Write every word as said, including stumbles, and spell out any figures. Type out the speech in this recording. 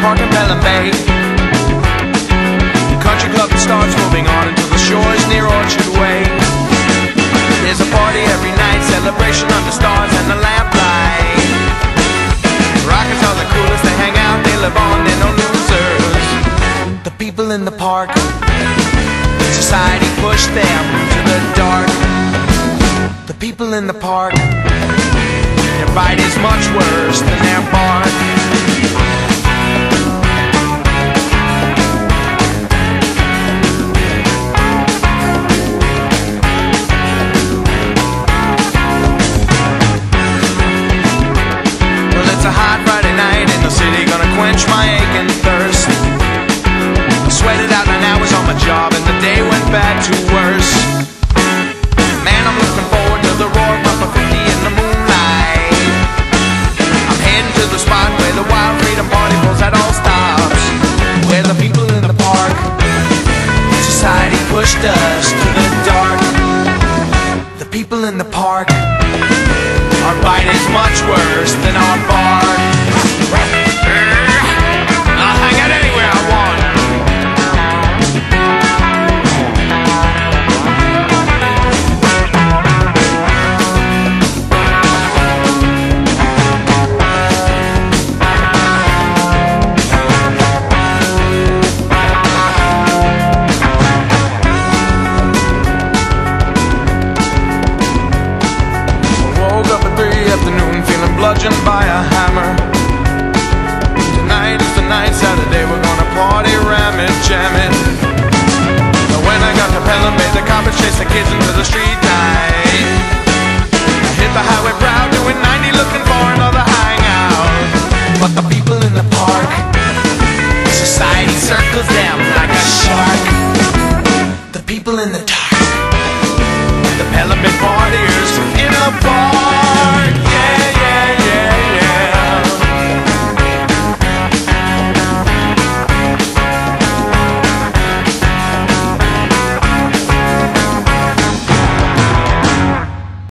Park in Pelham Bay. Country club that starts moving on until the shores near Orchard Way. There's a party every night, celebration under stars and the lamplight. Rockers are the coolest, they hang out, they live on, they're no losers. The people in the park, society pushed them to the dark. The people in the park, their bite is much worse than their bark. Well, it's a hot Friday night in the city, gonna quench my aching thirst. I sweated out nine hours on my job and the day went bad to worse. Man, I'm looking forward to the roar bumper fifty in the moonlight. I'm heading to the spot where the wild freedom party pulls at all stops, where the people in the park, society pushed us to the dark. The people in the park, our bite is much worse than our bark. I'll hang out anywhere I want. Afternoon, feeling bludgeoned by a hammer. Tonight is the night, Saturday, we're gonna party, ram it, jam it. But when I got to Pelham Bay, the coppers chased the kids into the street night. I hit the highway proud, doing ninety, looking for another hangout. But the people in the park, society circles them